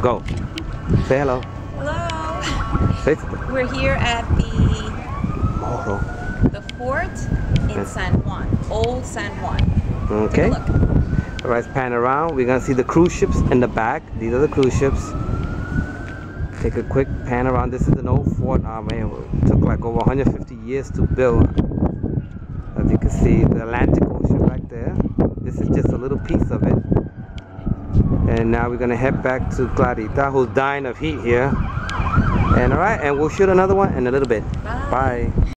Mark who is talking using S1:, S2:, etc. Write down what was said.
S1: Go. Say hello.
S2: Hello.
S1: Say something.
S2: We're here at the
S1: Morro.
S2: fort in San Juan, old San Juan.
S1: Okay.
S2: Take a look.
S1: Alright, pan around. We're gonna see the cruise ships in the back. These are the cruise ships. Take a quick pan around. This is an old fort. Man, it took like over 150 years to build. As you can see, the Atlantic Ocean right there. This is just a little piece of it. And now we're gonna head back to Clarita, who's dying of heat here. And alright, and we'll shoot another one in a little bit.
S2: Bye.
S1: Bye.